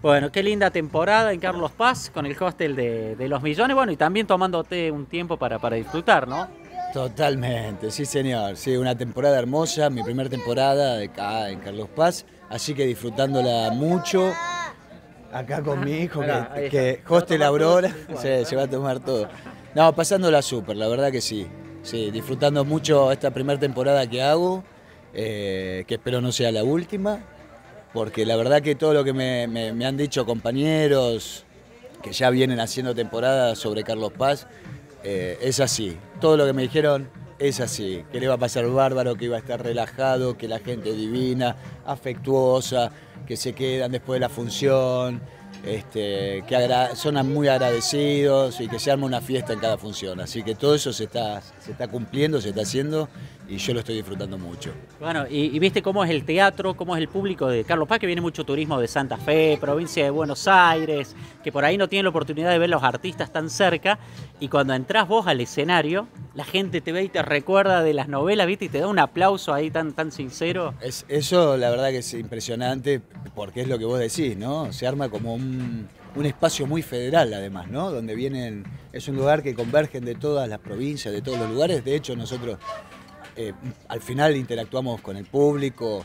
Bueno, qué linda temporada en Carlos Paz con el hostel de Los Millones, bueno, y también tomándote un tiempo para disfrutar, ¿no? Totalmente, sí señor, sí, una temporada hermosa, mi primera temporada de acá en Carlos Paz, así que disfrutándola mucho, acá con mi hijo Mirá, ahí está. que Se va a hostel tomar todo Aurora, el cuadro, se va a tomar todo. No, pasándola súper, la verdad que sí, sí, disfrutando mucho esta primera temporada que hago, que espero no sea la última, porque la verdad que todo lo que me han dicho compañeros que ya vienen haciendo temporadas sobre Carlos Paz, es así. Todo lo que me dijeron es así, que le va a pasar bárbaro, que iba a estar relajado, que la gente es divina, afectuosa, que se quedan después de la función, que son muy agradecidos y que se arma una fiesta en cada función. Así que todo eso se está cumpliendo, se está haciendo y yo lo estoy disfrutando mucho. Bueno, y viste cómo es el teatro, cómo es el público de Carlos Paz, que viene mucho turismo de Santa Fe, provincia de Buenos Aires, que por ahí no tienen la oportunidad de ver los artistas tan cerca, y cuando entrás vos al escenario, la gente te ve y te recuerda de las novelas, viste, y te da un aplauso ahí tan sincero. Eso la verdad que es impresionante, porque es lo que vos decís, ¿no? Se arma como un espacio muy federal además, ¿no? Donde vienen, es un lugar que convergen de todas las provincias, de todos los lugares. De hecho, nosotros al final interactuamos con el público,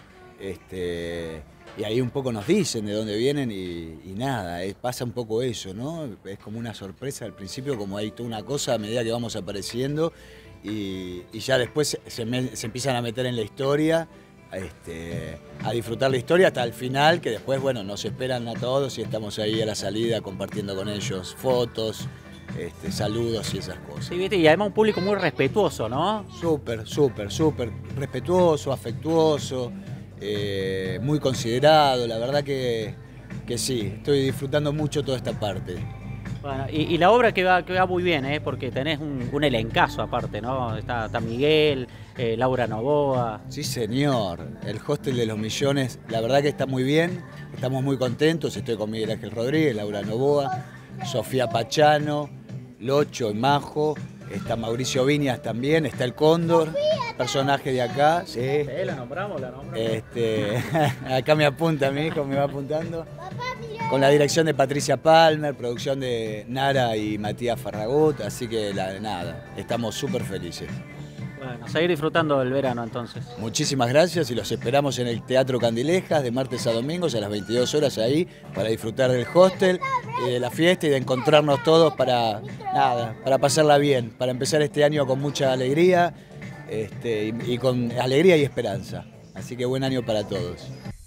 y ahí un poco nos dicen de dónde vienen y nada, pasa un poco eso, ¿no? Es como una sorpresa al principio, como hay toda una cosa a medida que vamos apareciendo y ya después se empiezan a meter en la historia, a disfrutar la historia hasta el final, que después, bueno, nos esperan a todos y estamos ahí a la salida compartiendo con ellos fotos, saludos y esas cosas. Sí, viste, y además un público muy respetuoso, ¿no? Súper respetuoso, afectuoso, muy considerado, la verdad que sí, estoy disfrutando mucho toda esta parte. Bueno, y la obra que va muy bien, ¿eh? Porque tenés un elencazo aparte, ¿no? Está Miguel, Laura Novoa. Sí señor, el hostel de Los Millones, la verdad que está muy bien, estamos muy contentos, estoy con Miguel Ángel Rodríguez, Laura Novoa, Sofía Pachano, Locho y Majo, está Mauricio Viñas también, está el Cóndor, personaje de acá. Sí. La nombramos. Acá me apunta mi hijo, me va apuntando. Con la dirección de Patricia Palmer, producción de Nara y Matías Farragut, así que nada, estamos súper felices. Bueno, seguir disfrutando del verano entonces. Muchísimas gracias y los esperamos en el Teatro Candilejas de martes a domingos a las 22 horas ahí para disfrutar del hostel, de la fiesta y de encontrarnos todos para pasarla bien, para empezar este año con mucha alegría y con alegría y esperanza. Así que buen año para todos.